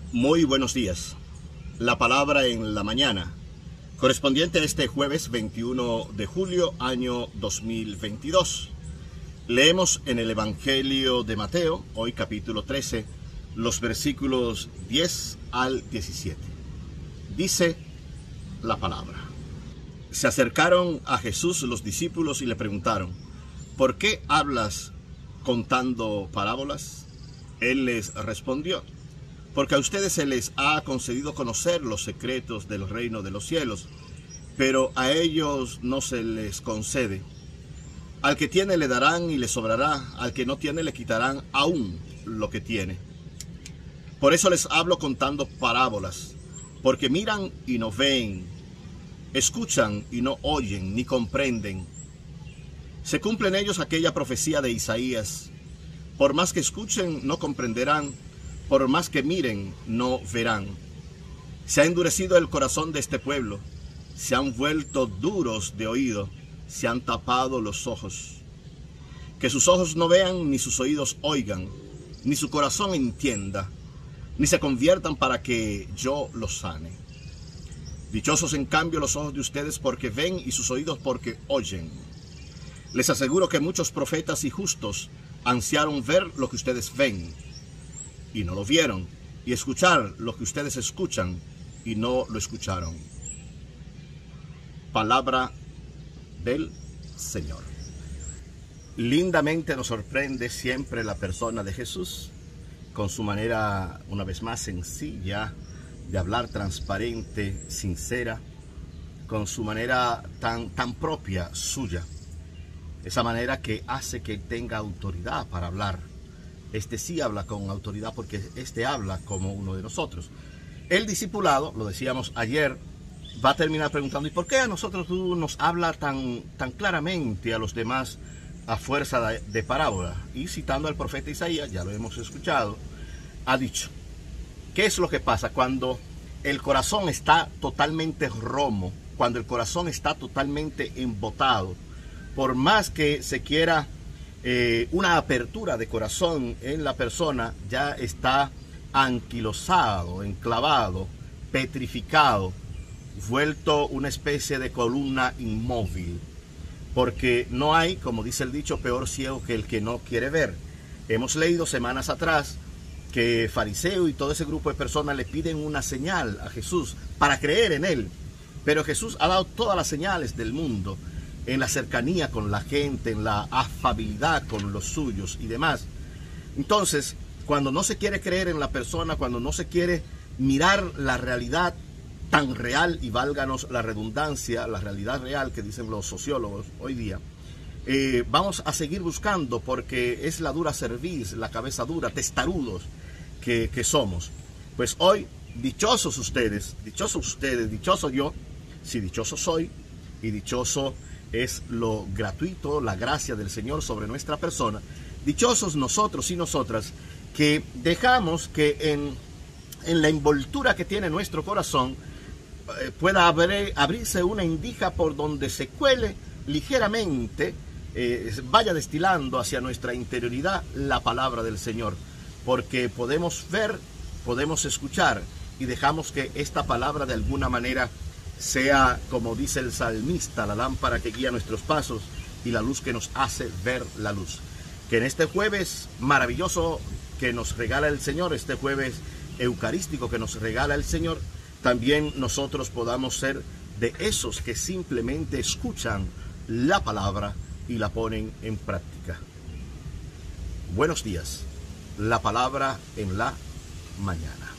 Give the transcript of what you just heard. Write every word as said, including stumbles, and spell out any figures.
Muy buenos días. La palabra en la mañana, correspondiente a este jueves veintiuno de julio, año dos mil veintidós. Leemos en el Evangelio de Mateo, hoy capítulo trece, los versículos diez al diecisiete. Dice la palabra: Se acercaron a Jesús los discípulos y le preguntaron: ¿por qué hablas contando parábolas? Él les respondió: porque a ustedes se les ha concedido conocer los secretos del reino de los cielos, pero a ellos no se les concede. Al que tiene le darán y le sobrará, al que no tiene le quitarán aún lo que tiene. Por eso les hablo contando parábolas, porque miran y no ven, escuchan y no oyen ni comprenden. Se cumple en ellos aquella profecía de Isaías: por más que escuchen no comprenderán, por más que miren no verán. Se ha endurecido el corazón de este pueblo, se han vuelto duros de oído, se han tapado los ojos. Que sus ojos no vean, ni sus oídos oigan, ni su corazón entienda, ni se conviertan para que yo los sane. Dichosos en cambio los ojos de ustedes porque ven y sus oídos porque oyen. Les aseguro que muchos profetas y justos ansiaron ver lo que ustedes ven y no lo vieron, y escuchar lo que ustedes escuchan y no lo escucharon. Palabra del Señor. Lindamente nos sorprende siempre la persona de Jesús, con su manera una vez más sencilla de hablar, transparente, sincera, con su manera tan, tan propia suya, esa manera que hace que tenga autoridad para hablar. Este sí habla con autoridad porque este habla como uno de nosotros. El discipulado, lo decíamos ayer, va a terminar preguntando: ¿y por qué a nosotros tú nos habla tan, tan claramente, a los demás a fuerza de, de parábola? Y citando al profeta Isaías, ya lo hemos escuchado, ha dicho: ¿qué es lo que pasa cuando el corazón está totalmente romo, cuando el corazón está totalmente embotado? Por más que se quiera eh, una apertura de corazón en la persona, ya está anquilosado, enclavado, petrificado, vuelto una especie de columna inmóvil, porque no hay, como dice el dicho, peor ciego que el que no quiere ver. Hemos leído semanas atrás que fariseo y todo ese grupo de personas le piden una señal a Jesús para creer en él, pero Jesús ha dado todas las señales del mundo, en la cercanía con la gente, en la afabilidad con los suyos y demás. Entonces, cuando no se quiere creer en la persona, cuando no se quiere mirar la realidad tan real, y válganos la redundancia, la realidad real que dicen los sociólogos hoy día, eh, vamos a seguir buscando, porque es la dura cerviz, la cabeza dura, testarudos que, que somos. Pues hoy, dichosos ustedes, dichosos ustedes, dichoso yo, sí, dichoso soy, y dichoso es lo gratuito, la gracia del Señor sobre nuestra persona. Dichosos nosotros y nosotras que dejamos que en, en la envoltura que tiene nuestro corazón eh, pueda abrir, abrirse una indija por donde se cuele ligeramente, eh, vaya destilando hacia nuestra interioridad la palabra del Señor, porque podemos ver, podemos escuchar, y dejamos que esta palabra de alguna manera sea, como dice el salmista, la lámpara que guía nuestros pasos y la luz que nos hace ver la luz. Que en este jueves maravilloso que nos regala el Señor, este jueves eucarístico que nos regala el Señor, también nosotros podamos ser de esos que simplemente escuchan la palabra y la ponen en práctica. Buenos días. La palabra en la mañana.